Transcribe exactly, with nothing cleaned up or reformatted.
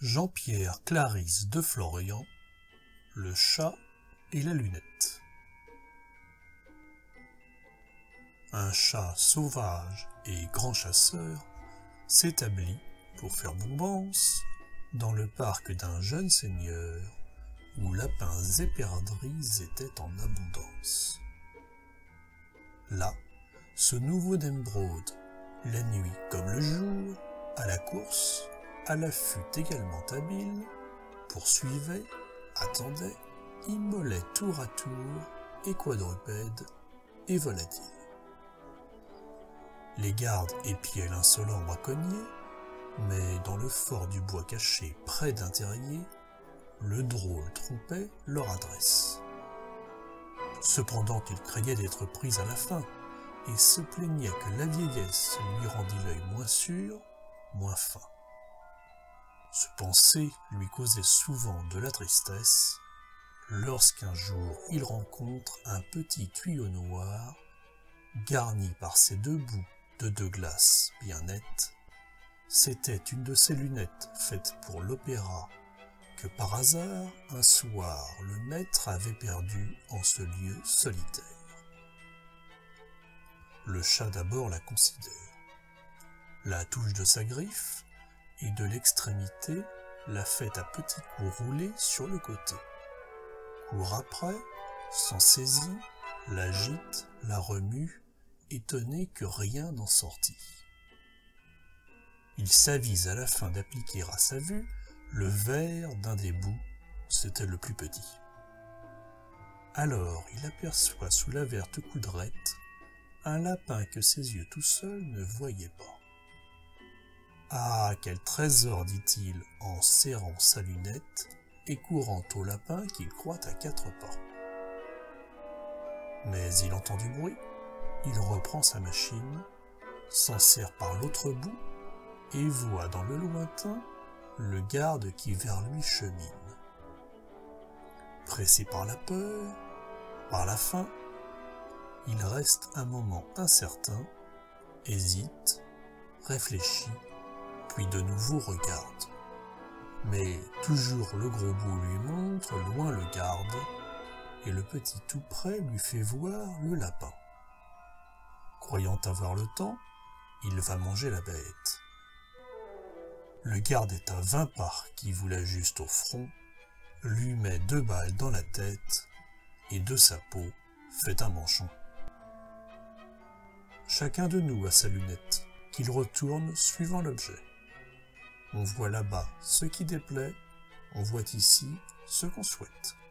Jean-Pierre Clarisse de Florian, le chat et la lunette. Un chat sauvage et grand chasseur s'établit pour faire bombance dans le parc d'un jeune seigneur où lapins et perdrix étaient en abondance. Là, ce nouveau Nembrod, la nuit comme le jour, à la course, à l'affût également habile, poursuivait, attendait, immolait tour à tour, et quadrupèdes, et volatiles. Les gardes épiaient l'insolent braconnier, mais dans le fort du bois caché près d'un terrier, le drôle trompait leur adresse. Cependant il craignait d'être pris à la fin, et se plaignait que la vieillesse lui rendit l'œil moins sûr, moins fin. Ce penser lui causait souvent de la tristesse, lorsqu'un jour il rencontre un petit tuyau noir, garni par ses deux bouts de deux glaces bien nettes. C'était une de ces lunettes faites pour l'opéra, que par hasard, un soir, le maître avait perdu en ce lieu solitaire. Le chat d'abord la considère, la touche de sa griffe, et de l'extrémité la fait à petits coups roulés sur le côté. Court après, s'en saisit, l'agite, la remue, étonné que rien n'en sortit. Il s'avise à la fin d'appliquer à sa vue le vert d'un des bouts, c'était le plus petit. Alors il aperçoit sous la verte coudrette un lapin que ses yeux tout seuls ne voyaient pas. Ah, quel trésor, dit-il en serrant sa lunette et courant au lapin qu'il croit à quatre pas. Mais il entend du bruit, il reprend sa machine, s'en sert par l'autre bout et voit dans le lointain le garde qui vers lui chemine. Pressé par la peur, par la faim, il reste un moment incertain, hésite, réfléchit, puis de nouveau regarde. Mais toujours le gros bout lui montre loin le garde, et le petit tout près lui fait voir le lapin. Croyant avoir le temps, il va manger la bête. Le garde est à vingt pas qui vous l'ajuste au front, lui met deux balles dans la tête, et de sa peau fait un manchon. Chacun de nous a sa lunette, qu'il retourne suivant l'objet. On voit là-bas ce qui déplaît, on voit ici ce qu'on souhaite.